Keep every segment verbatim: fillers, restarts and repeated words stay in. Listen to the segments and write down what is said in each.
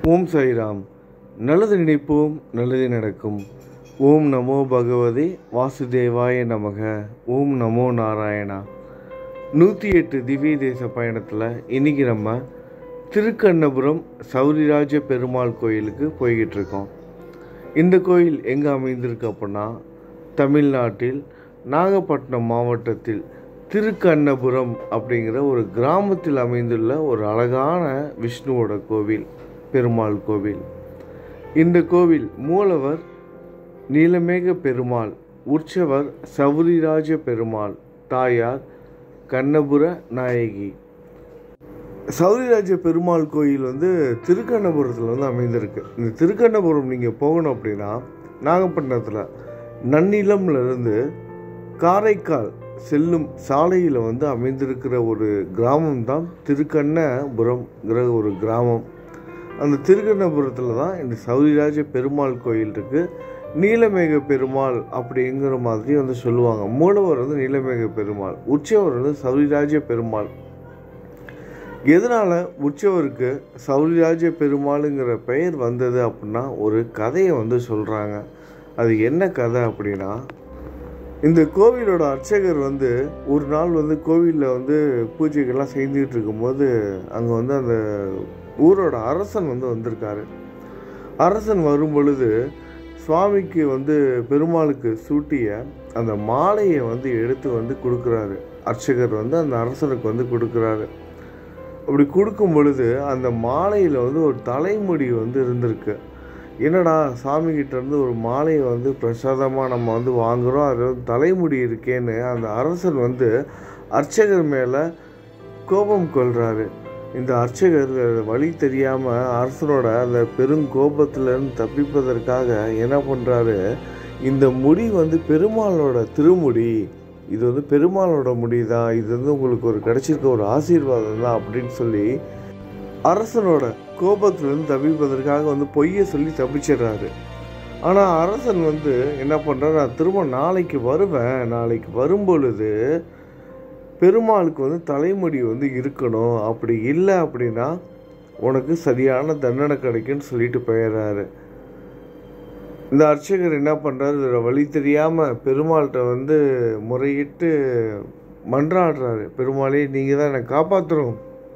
ஓம் சாய்ராம். நல்லது நினைப்போம், நல்லது நடக்கும். ஓம் நமோ பகவதே வாசுதேவாய நமக. ஓம் நமோ நாராயணா. நூற்றி எட்டு திவ்ய தேச பயணத்தில் இன்றைக்கி நம்ம திருக்கண்ணபுரம் சௌரிராஜ பெருமாள் கோயிலுக்கு போய்கிட்டு இருக்கோம். இந்த கோயில் எங்கே அமைந்திருக்கு அப்படின்னா, தமிழ்நாட்டில் நாகப்பட்டினம் மாவட்டத்தில் திருக்கண்ணபுரம் அப்படிங்கிற ஒரு கிராமத்தில் அமைந்துள்ள ஒரு அழகான விஷ்ணுவோட கோவில், பெருமாள் கோவில். இந்த கோவில் மூலவர் நீலமேக பெருமாள், உற்சவர் சௌரிராஜ பெருமாள், தாயார் கண்ணபுர நாயகி. சௌரிராஜ பெருமாள் கோயில் வந்து திருக்கண்ணபுரத்தில் வந்து அமைந்திருக்கு. இந்த திருக்கண்ணபுரம் நீங்கள் போகணும் அப்படின்னா, நாகப்பட்டினத்தில் நன்னிலம்லேருந்து காரைக்கால் செல்லும் சாலையில் வந்து அமைந்திருக்கிற ஒரு கிராமம் தான் திருக்கண்ணபுரம்ங்கிற ஒரு கிராமம். அந்த திருக்கண்ணபுரத்தில் தான் இந்த சௌரிராஜ பெருமாள் கோயில் இருக்குது. நீலமேக பெருமாள் அப்படிங்கிற மாதிரி வந்து சொல்லுவாங்க. மூலவர் வந்து நீலமேக பெருமாள், உற்சவர் வந்து சௌரிராஜ பெருமாள். எதனால் உற்சவருக்கு சௌரிராஜ பெருமாளுங்கிற பெயர் வந்தது அப்படின்னா, ஒரு கதையை வந்து சொல்கிறாங்க. அது என்ன கதை அப்படின்னா, இந்த கோவிலோட அர்ச்சகர் வந்து ஒரு நாள் வந்து கோவிலில் வந்து பூஜைகள்லாம் செஞ்சுக்கிட்டு இருக்கும்போது, அங்கே வந்து அந்த ஊரோட அரசன் வந்து வந்திருக்காரு. அரசன் வரும் பொழுது சுவாமிக்கு வந்து பெருமாளுக்கு சூட்டிய அந்த மாலையை வந்து எடுத்து வந்து கொடுக்குறாரு. அர்ச்சகர் வந்து அந்த அரசனுக்கு வந்து கொடுக்குறாரு. அப்படி கொடுக்கும் பொழுது அந்த மாலையில் வந்து ஒரு தலைமுடி வந்து இருந்திருக்கு. என்னடா, சாமிக்கிட்ட இருந்து ஒரு மாலையை வந்து பிரசாதமாக நம்ம வந்து வாங்குகிறோம், அது வந்து தலைமுடி இருக்கேன்னு அந்த அரசன் வந்து அர்ச்சகர் மேலே கோபம் கொள்கிறாரு. இந்த அர்ச்சகர் வழி தெரியாமல் அரசனோட அந்த பெருங்கோபத்திலேருந்து தப்பிப்பதற்காக என்ன பண்ணுறாரு, இந்த முடி வந்து பெருமாளோட திருமுடி, இது வந்து பெருமாளோட முடி தான், இது வந்து உங்களுக்கு ஒரு கிடைச்சிருக்க ஒரு ஆசீர்வாதம் தான் அப்படின்னு சொல்லி அரசனோட கோபத்திலேருந்து தப்பிப்பதற்காக வந்து பொய்யை சொல்லி தப்பிச்சிடுறாரு. ஆனால் அரசன் வந்து என்ன பண்ணுறாரு, நான் திரும்ப நாளைக்கு வருவேன், நாளைக்கு வரும்பொழுது பெருமாளுக்கு வந்து தலைமுடி வந்து இருக்கணும், அப்படி இல்லை அப்படின்னா உனக்கு சரியான தண்டனை கிடைக்குன்னு சொல்லிட்டு போயிடுறாரு. இந்த அர்ச்சகர் என்ன பண்ணுறாரு, இதில் வழி தெரியாமல் பெருமாள்கிட்ட வந்து முறையிட்டு மன்றாடுறாரு. பெருமாளே, நீங்கள் தான் என்னை காப்பாற்றணும்,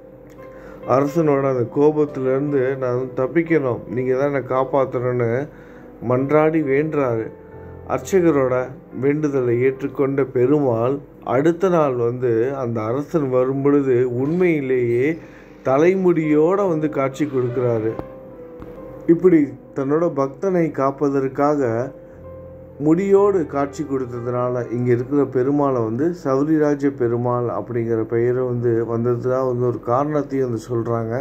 அரசனோட அந்த கோபத்திலேருந்து நான் வந்து தப்பிக்கணும், நீங்கள் தான் என்னை காப்பாற்றணும்னு மன்றாடி வேண்டுறாரு. அர்ச்சகரோட வேண்டுதலை ஏற்றுக்கொண்ட பெருமாள் அடுத்த நாள் வந்து அந்த அரசன் வரும் பொழுது உண்மையிலேயே தலைமுடியோடு வந்து காட்சி கொடுக்குறாரு. இப்படி தன்னோட பக்தனை காப்பதற்காக முடியோடு காட்சி கொடுத்ததுனால இங்கே இருக்கிற பெருமாளை வந்து சௌரிராஜ பெருமாள் அப்படிங்கிற பெயரை வந்து வந்ததுதான் வந்து ஒரு காரணத்தையும் வந்து சொல்கிறாங்க.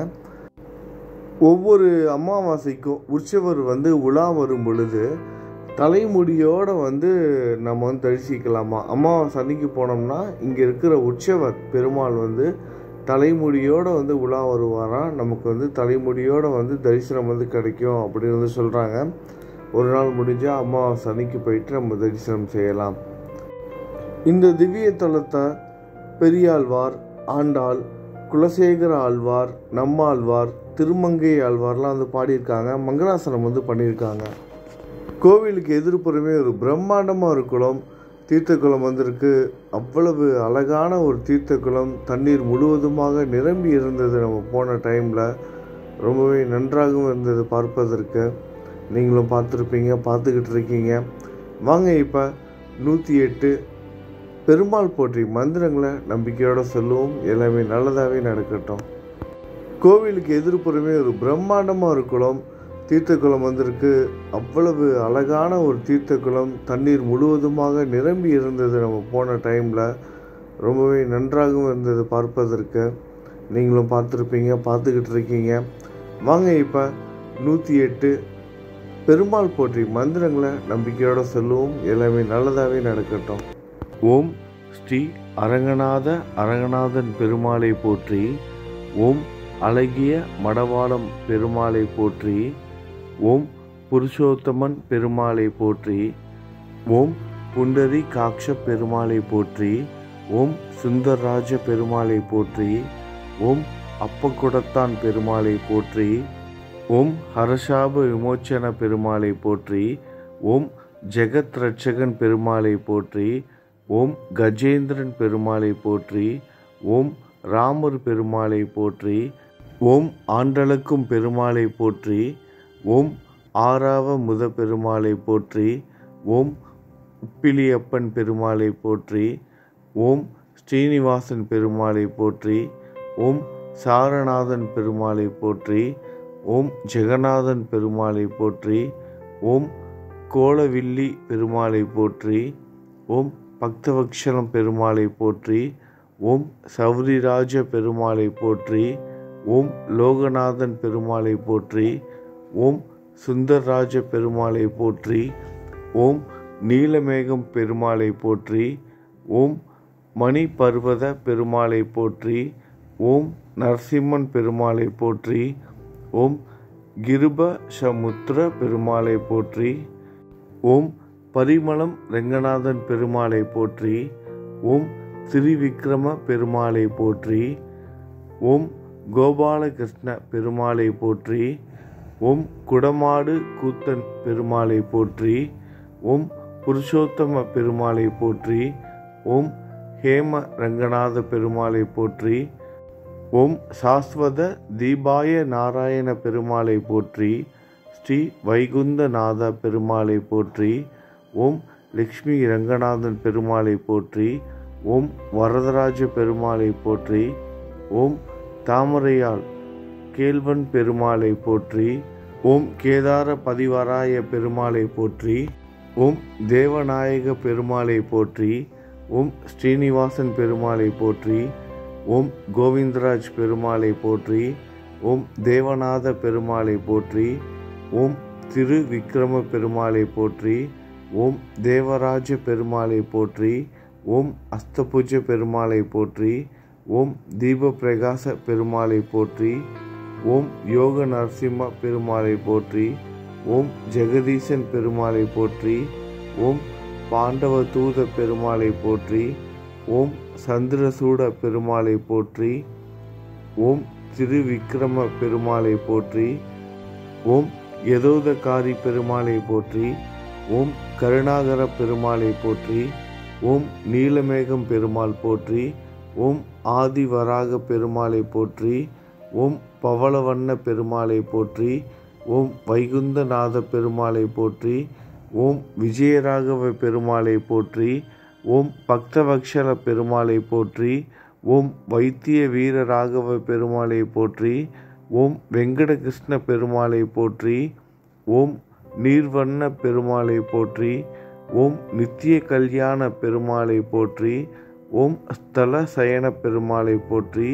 ஒவ்வொரு அமாவாசைக்கும் உற்சவர் வந்து உலா வரும் பொழுது தலைமுடியோடு வந்து நம்ம வந்து தரிசிக்கலாமா. அமாவாசை அன்னைக்கு போனோம்னா இங்கே இருக்கிற உற்சவர் பெருமாள் வந்து தலைமுடியோடு வந்து உலா வருவாராம். நமக்கு வந்து தலைமுடியோடு வந்து தரிசனம் வந்து கிடைக்கும் அப்படின்னு வந்து சொல்கிறாங்க. ஒரு நாள் முடிஞ்சால் அமாவாசை அன்னைக்கு போயிட்டு நம்ம தரிசனம் செய்யலாம். இந்த திவ்ய தலத்தை பெரியாழ்வார், ஆண்டாள், குலசேகர ஆழ்வார், நம்மாழ்வார், திருமங்கை ஆழ்வார்லாம் வந்து பாடியிருக்காங்க, மங்களாசனம் வந்து பண்ணியிருக்காங்க. கோவிலுக்கு எதிர்ப்புறமே ஒரு பிரம்மாண்டமாக ஒரு குளம், தீர்த்த குளம் வந்திருக்கு. அவ்வளவு அழகான ஒரு தீர்த்த குளம், தண்ணீர் முழுவதுமாக நிரம்பி இருந்தது. நம்ம போன டைமில் ரொம்பவே நன்றாகவும் இருந்தது பார்ப்பதற்கு. நீங்களும் பார்த்துருப்பீங்க, பார்த்துக்கிட்டு இருக்கீங்க. வாங்க இப்போ நூற்றி எட்டு பெருமாள் போற்றி மந்திரங்களை நம்பிக்கையோடு சொல்லுவோம். எல்லாமே நல்லதாகவே நடக்கட்டும். கோவிலுக்கு எதிர்ப்புறமே ஒரு பிரம்மாண்டமாக ஒரு குளம், தீர்த்த குளம் வந்திருக்கு. அவ்வளவு அழகான ஒரு தீர்த்த குளம், தண்ணீர் முழுவதுமாக நிரம்பி இருந்தது. நம்ம போன டைமில் ரொம்பவே நன்றாகவும் இருந்தது பார்ப்பதற்கு. நீங்களும் பார்த்துருப்பீங்க, பார்த்துக்கிட்டு இருக்கீங்க. வாங்க இப்போ நூற்றி எட்டு பெருமாள் போற்றி மந்திரங்களை நம்பிக்கையோடு சொல்லுவோம். எல்லாமே நல்லதாகவே நடக்கட்டும். ஓம் ஸ்ரீ அரங்கநாத அரங்கநாதன் பெருமாளை போற்றி. ஓம் அழகிய மடவாளம் பெருமாளை போற்றி. ஓம் புருஷோத்தமன் பெருமாளை போற்றி. ஓம் புண்டரி காட்ச பெருமாளை போற்றி. ஓம் சுந்தரராஜ பெருமாளை போற்றி. ஓம் அப்பகுடத்தான் பெருமாளை போற்றி. ஓம் ஹரஷாப விமோச்சன பெருமாளை போற்றி. ஓம் ஜெகத் ரட்சகன் பெருமாளை போற்றி. ஓம் கஜேந்திரன் பெருமாளை போற்றி. ஓம் ராமர் பெருமாளை போற்றி. ஓம் ஆண்டளக்கும் பெருமாளை போற்றி. ஓம் ஆறாவ முத பெருமாளை போற்றி. ஓம் உப்பிலியப்பன் பெருமாளை போற்றி. ஓம் ஸ்ரீனிவாசன் பெருமாளை போற்றி. ஓம் சாரநாதன் பெருமாளை போற்றி. ஓம் ஜெகநாதன் பெருமாளை போற்றி. ஓம் கோலவில்லி பெருமாளை போற்றி. ஓம் பக்தவக்ஷலம் பெருமாளை போற்றி. ஓம் சௌரிராஜ பெருமாளை போற்றி. ஓம் லோகநாதன் பெருமாளை போற்றி. ஓம் சுந்தரராஜ பெருமாளை போற்றி. ஓம் நீலமேகம் பெருமாளை போற்றி. ஓம் மணி பர்வத பெருமாளை போற்றி. ஓம் நரசிம்மன் பெருமாளை போற்றி. ஓம் கிருபசமுத்திர பெருமாளை போற்றி. ஓம் பரிமளம் ரெங்கநாதன் பெருமாளை போற்றி. ஓம் திரிவிக்ரம பெருமாளை போற்றி. ஓம் கோபாலகிருஷ்ண பெருமாளை போற்றி. ஓம் குடமாடு கூத்தன் பெருமாளை போற்றி. ஓம் புருஷோத்தம பெருமாளை போற்றி. ஓம் ஹேம ரங்கநாத பெருமாளை போற்றி. ஓம் சாஸ்வத தீபாய நாராயண பெருமாளை போற்றி. ஸ்ரீ வைகுந்தநாத பெருமாளை போற்றி. ஓம் லக்ஷ்மி ரங்கநாதன் பெருமாளை போற்றி. ஓம் வரதராஜ பெருமாளை போற்றி. ஓம் தாமரையாள் கேள்வன் பெருமாளை போற்றி. ஓம் கேதார பதிவராய பெருமாளை போற்றி. ஓம் தேவநாயக பெருமாளை போற்றி. ஓம் ஸ்ரீனிவாசன் பெருமாளை போற்றி. ஓம் கோவிந்தராஜ் பெருமாளை போற்றி. ஓம் தேவநாத பெருமாளை போற்றி. ஓம் திரு விக்ரம பெருமாளை போற்றி. ஓம் தேவராஜ பெருமாளை போற்றி. ஓம் அஸ்தபுஜ பெருமாளை போற்றி. ஓம் தீப பிரகாச பெருமாளை போற்றி. ஓம் யோக நரசிம்ம பெருமாளை போற்றி. ஓம் ஜெகதீசன் பெருமாளை போற்றி. ஓம் பாண்டவ தூத பெருமாளை போற்றி. ஓம் சந்திரசூட பெருமாளை போற்றி. ஓம் திருவிக்ரம பெருமாளை போற்றி. ஓம் யதோதகாரி பெருமாளை போற்றி. ஓம் கருணாகர பெருமாளை போற்றி. ஓம் நீலமேகம் பெருமாள் போற்றி. ஓம் ஆதிவராக பெருமாளை போற்றி. ஓம் பவளவண்ண பெருமாளை போற்றி. ஓம் வைகுந்தநாத பெருமாளை போற்றி. ஓம் விஜயராகவ பெருமாளை போற்றி. ஓம் பக்தவக்ஷல பெருமாளை போற்றி. ஓம் வைத்திய வீர ராகவ பெருமாளை போற்றி. ஓம் வெங்கடகிருஷ்ண பெருமாளை போற்றி. ஓம் நீர்வண்ண பெருமாளை போற்றி. ஓம் நித்திய கல்யாண பெருமாளை போற்றி. ஓம் ஸ்தல சயன பெருமாளை போற்றி.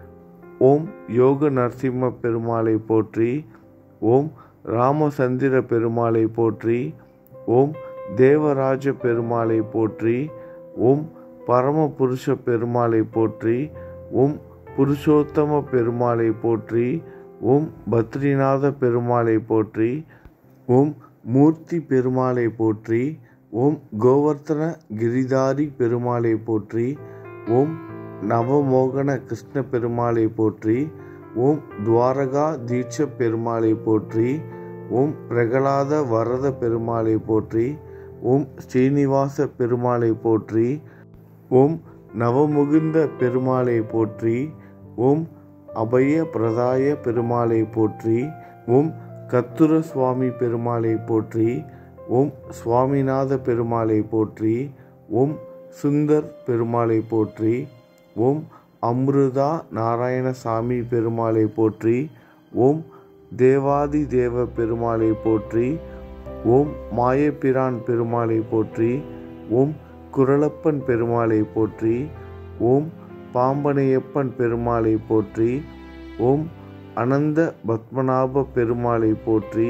ஓம் யோக நரசிம்ம பெருமாளை போற்றி. ஓம் ராமசந்திர பெருமாளை போற்றி. ஓம் தேவராஜ பெருமாளை போற்றி. ஓம் பரமபுருஷ பெருமாளை போற்றி. ஓம் புருஷோத்தம பெருமாளை போற்றி. ஓம் பத்ரிநாத பெருமாளை போற்றி. ஓம் மூர்த்தி பெருமாளை போற்றி. ஓம் கோவர்த்தன கிரிதாரி பெருமாளை போற்றி. ஓம் நவமோகன கிருஷ்ண பெருமாளை போற்றி. ஓம் துவாரகா தீட்ச பெருமாளை போற்றி. ஓம் பிரகலாத வரத பெருமாளை போற்றி. ஓம் ஸ்ரீனிவாச பெருமாளை போற்றி. ஓம் நவமுகுந்த பெருமாளை போற்றி. ஓம் அபய பிரதாய பெருமாளை போற்றி. ஓம் கத்துர சுவாமி பெருமாளை போற்றி. ஓம் சுவாமிநாத பெருமாளை போற்றி. ஓம் சுந்தர் பெருமாளை போற்றி. ஓம் அம்ருதா நாராயணசாமி பெருமாளை போற்றி. ஓம் தேவாதி தேவ பெருமாளை போற்றி. ஓம் மாயப்பிரான் பெருமாளை போற்றி. ஓம் குரலப்பன் பெருமாளை போற்றி. ஓம் பாம்பனையப்பன் பெருமாளை போற்றி. ஓம் அனந்த பத்மநாப பெருமாளை போற்றி.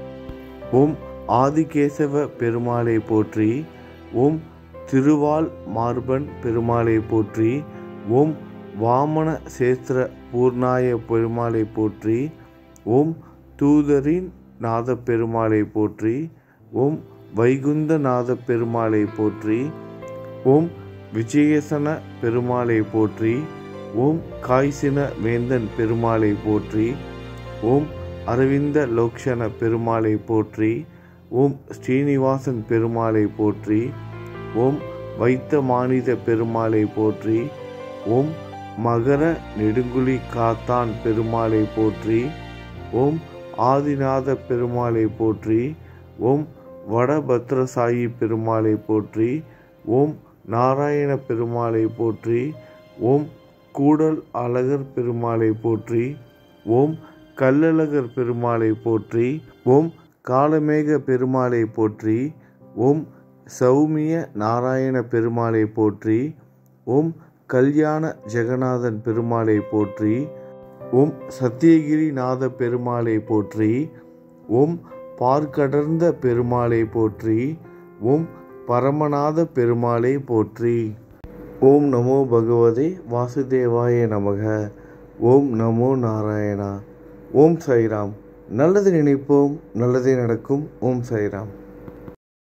ஓம் ஆதிகேசவ பெருமாளை போற்றி. ஓம் திருவால் மார்பன் பெருமாளை போற்றி. ஓம் வாமன சேஸ்திர பூர்ணாய பெருமாளை போற்றி. ஓம் தூதரின் நாத பெருமாளை போற்றி. ஓம் வைகுந்த நாத பெருமாளை போற்றி. ஓம் விஜயசன பெருமாளை போற்றி. ஓம் காய்சின வேந்தன் பெருமாளை போற்றி. ஓம் அரவிந்த லோக்ஷன பெருமாளை போற்றி. ஓம் ஸ்ரீனிவாசன் பெருமாளை போற்றி. ஓம் வைத்த மானித பெருமாளை போற்றி. ஓம் மகர நெடுங்குழி காத்தான் பெருமாளை போற்றி. ஓம் ஆதிநாத பெருமாளை போற்றி. ஓம் வடபத்ரசாயி பெருமாளை போற்றி. ஓம் நாராயண பெருமாளை போற்றி. ஓம் கூடல் அழகர் பெருமாளை போற்றி. ஓம் கள்ளழகர் பெருமாளை போற்றி. ஓம் காலமேக பெருமாளை போற்றி. ஓம் சௌமிய நாராயண பெருமாளை போற்றி. ஓம் கல்யாண ஜெகநாதன் பெருமாளை போற்றி. ஓம் சத்தியகிரிநாத பெருமாளை போற்றி. ஓம் பார்க்கடர்ந்த பெருமாளை போற்றி. ஓம் பரமநாத பெருமாளை போற்றி. ஓம் நமோ பகவதே வாசுதேவாய நமக. ஓம் நமோ நாராயணா. ஓம் சாய்ராம். நல்லது நினைப்போம், நல்லதே நடக்கும். ஓம் சாய்ராம்.